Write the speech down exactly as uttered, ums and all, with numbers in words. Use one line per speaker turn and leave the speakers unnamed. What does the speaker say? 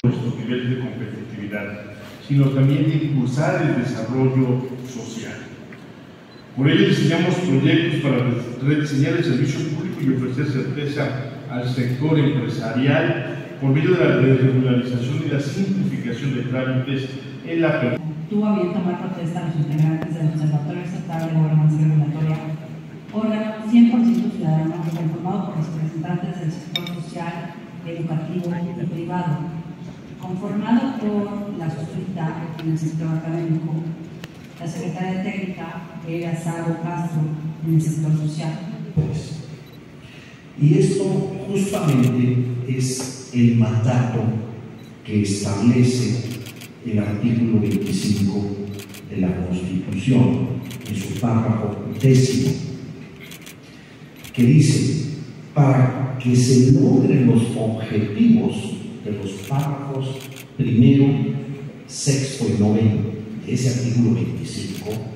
nuestros niveles de competitividad, sino también de impulsar el desarrollo social. Por ello diseñamos proyectos para rediseñar el servicio público y ofrecer certeza al sector empresarial por medio de la regularización y la simplificación de trámites en la...
Tuvo a bien tomar protesta a los integrantes del Observatorio Estatal de Gobernanza Regulatoria, órgano cien por ciento ciudadano conformado por los representantes del sector social, educativo y privado, conformado por la suscrita en el sector académico, la secretaria técnica era Saro Castro en el sector social.
Y esto justamente es el mandato que establece el artículo veinticinco de la Constitución en su párrafo décimo, que dice: para que se logren los objetivos de los párrafos primero, sexto y noveno de ese artículo veinticinco,